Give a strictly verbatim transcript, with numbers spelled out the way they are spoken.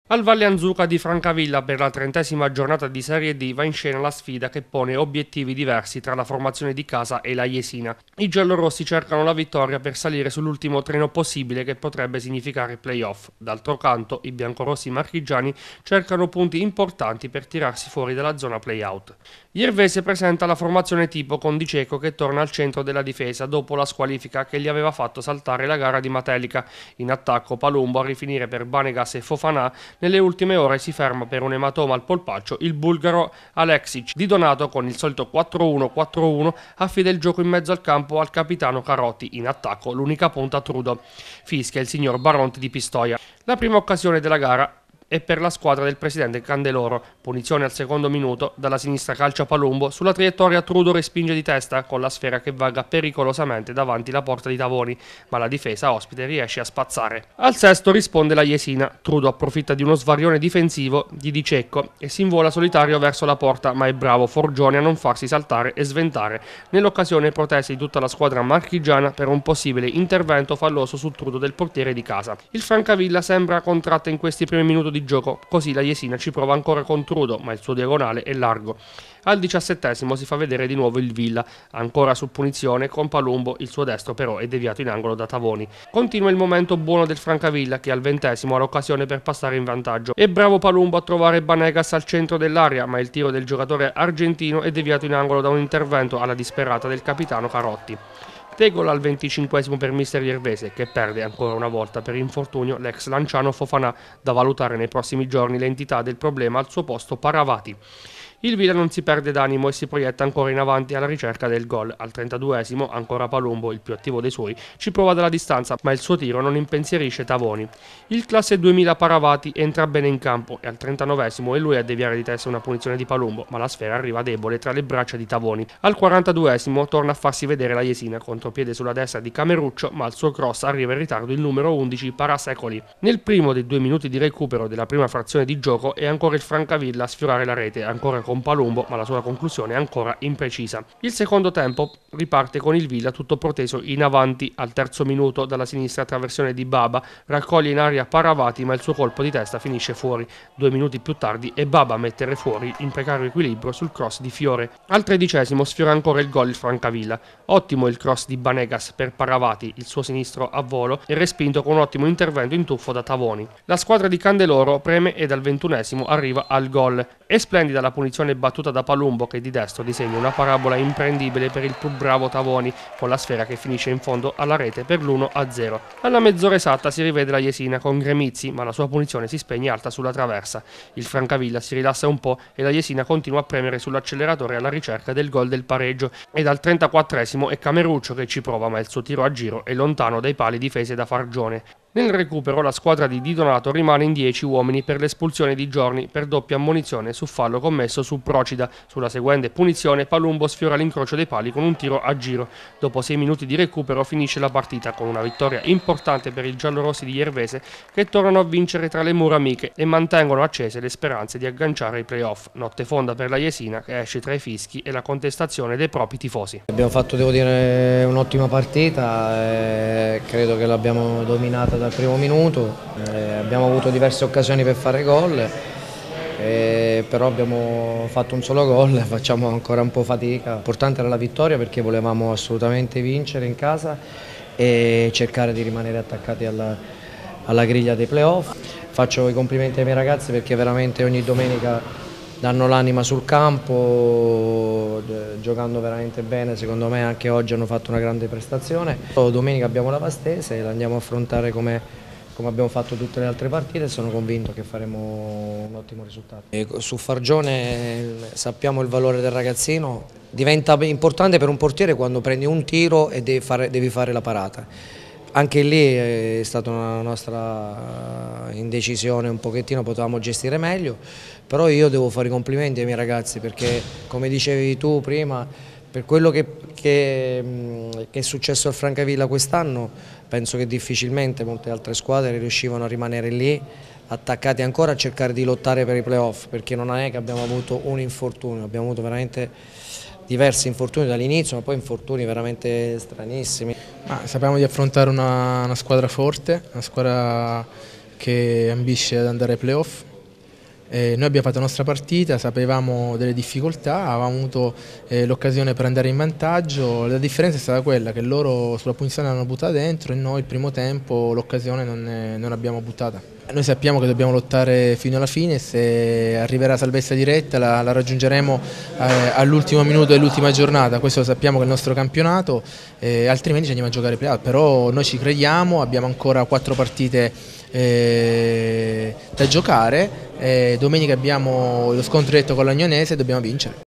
Al Valle Anzuca di Francavilla per la trentesima giornata di Serie D va in scena la sfida che pone obiettivi diversi tra la formazione di casa e la Jesina. I giallorossi cercano la vittoria per salire sull'ultimo treno possibile che potrebbe significare playoff. D'altro canto, i biancorossi marchigiani cercano punti importanti per tirarsi fuori dalla zona playout. Jervese presenta la formazione tipo con Di Cecco che torna al centro della difesa dopo la squalifica che gli aveva fatto saltare la gara di Matelica. In attacco Palumbo a rifinire per Banegas e Fofana. Nelle ultime ore si ferma per un ematoma al polpaccio il bulgaro Aleksic. Di Donato con il solito quattro uno quattro uno affida il gioco in mezzo al campo al capitano Carotti. In attacco l'unica punta Trudo. Fischia il signor Baronti di Pistoia. La prima occasione della gara e per la squadra del presidente Candeloro. Punizione al secondo minuto, dalla sinistra calcia Palumbo, sulla traiettoria Trudo respinge di testa con la sfera che vaga pericolosamente davanti la porta di Tavoni, ma la difesa ospite riesce a spazzare. Al sesto risponde la Jesina, Trudo approfitta di uno svarione difensivo di Di Cecco e si invola solitario verso la porta, ma è bravo Forgione a non farsi saltare e sventare. Nell'occasione proteste di tutta la squadra marchigiana per un possibile intervento falloso sul Trudo del portiere di casa. Il Francavilla sembra contratto in questi primi minuti di gioco, così la Jesina ci prova ancora con Trudo, ma il suo diagonale è largo. Al diciassettesimo si fa vedere di nuovo il Villa, ancora su punizione con Palumbo, il suo destro però è deviato in angolo da Tavoni. Continua il momento buono del Francavilla che al ventesimo ha l'occasione per passare in vantaggio. È bravo Palumbo a trovare Banegas al centro dell'area, ma il tiro del giocatore argentino è deviato in angolo da un intervento alla disperata del capitano Carotti. Tegol al venticinquesimo per mister Jervese, che perde ancora una volta per infortunio l'ex lanciano Fofana, da valutare nei prossimi giorni l'entità del problema al suo posto Paravati. Il Villa non si perde d'animo e si proietta ancora in avanti alla ricerca del gol. Al trentaduesimo, ancora Palumbo, il più attivo dei suoi, ci prova dalla distanza, ma il suo tiro non impensierisce Tavoni. Il classe duemila Paravati entra bene in campo e al trentanovesimo è lui a deviare di testa una punizione di Palumbo, ma la sfera arriva debole tra le braccia di Tavoni. Al quarantaduesimo torna a farsi vedere la Jesina, contropiede sulla destra di Cameruccio, ma al suo cross arriva in ritardo il numero undici Parasecoli. Nel primo dei due minuti di recupero della prima frazione di gioco è ancora il Francavilla a sfiorare la rete, ancora con Palumbo, ma la sua conclusione è ancora imprecisa. Il secondo tempo riparte con il Villa tutto proteso in avanti. Al terzo minuto dalla sinistra traversione di Baba raccoglie in aria Paravati, ma il suo colpo di testa finisce fuori. Due minuti più tardi è Baba a mettere fuori in precario equilibrio sul cross di Fiore. Al tredicesimo sfiora ancora il gol il Francavilla. Ottimo il cross di Banegas per Paravati, il suo sinistro a volo e respinto con un ottimo intervento in tuffo da Tavoni. La squadra di Candeloro preme e dal ventunesimo arriva al gol. È splendida la punizione battuta da Palumbo che di destro disegna una parabola imprendibile per il più bravo Tavoni con la sfera che finisce in fondo alla rete per l'uno a zero. Alla mezz'ora esatta si rivede la Jesina con Gremizzi, ma la sua punizione si spegne alta sulla traversa. Il Francavilla si rilassa un po' e la Jesina continua a premere sull'acceleratore alla ricerca del gol del pareggio ed al trentaquattresimo è Cameruccio che ci prova, ma il suo tiro a giro è lontano dai pali difesi da Fargione. Nel recupero la squadra di Di Donato rimane in dieci uomini per l'espulsione di Giorni per doppia ammonizione su fallo commesso su Procida. Sulla seguente punizione Palumbo sfiora l'incrocio dei pali con un tiro a giro. Dopo sei minuti di recupero finisce la partita con una vittoria importante per i giallorossi di Jervese che tornano a vincere tra le mura amiche e mantengono accese le speranze di agganciare i playoff. Notte fonda per la Jesina che esce tra i fischi e la contestazione dei propri tifosi. Abbiamo fatto, devo dire, un'ottima partita, e credo che l'abbiamo dominata dal primo minuto, eh, abbiamo avuto diverse occasioni per fare gol, eh, però abbiamo fatto un solo gol, facciamo ancora un po' fatica. L'importante era la vittoria perché volevamo assolutamente vincere in casa e cercare di rimanere attaccati alla, alla griglia dei playoff. Faccio i complimenti ai miei ragazzi perché veramente ogni domenica danno l'anima sul campo, giocando veramente bene. Secondo me anche oggi hanno fatto una grande prestazione. Domenica abbiamo la Vastese e la andiamo a affrontare come, come abbiamo fatto tutte le altre partite e sono convinto che faremo un ottimo risultato. E su Fargione sappiamo il valore del ragazzino, diventa importante per un portiere quando prendi un tiro e devi fare, devi fare la parata. Anche lì è stata una nostra indecisione, un pochettino potevamo gestire meglio, però io devo fare i complimenti ai miei ragazzi perché, come dicevi tu prima, per quello che, che, che è successo al Francavilla quest'anno, penso che difficilmente molte altre squadre riuscivano a rimanere lì attaccati ancora a cercare di lottare per i playoff, perché non è che abbiamo avuto un infortunio, abbiamo avuto veramente diversi infortuni dall'inizio, ma poi infortuni veramente stranissimi. Ma sappiamo di affrontare una, una squadra forte, una squadra che ambisce ad andare ai playoff. Eh, noi abbiamo fatto la nostra partita, sapevamo delle difficoltà, avevamo avuto eh, l'occasione per andare in vantaggio. La differenza è stata quella che loro sulla punizione l'hanno buttata dentro e noi il primo tempo l'occasione non, non l'abbiamo buttata. Noi sappiamo che dobbiamo lottare fino alla fine, se arriverà salvezza diretta la, la raggiungeremo eh, all'ultimo minuto dell'ultima giornata, questo lo sappiamo che è il nostro campionato, eh, altrimenti ci andiamo a giocare ai playoff, però noi ci crediamo, abbiamo ancora quattro partite eh, da giocare, eh, domenica abbiamo lo scontro diretto con l'Agnonese e dobbiamo vincere.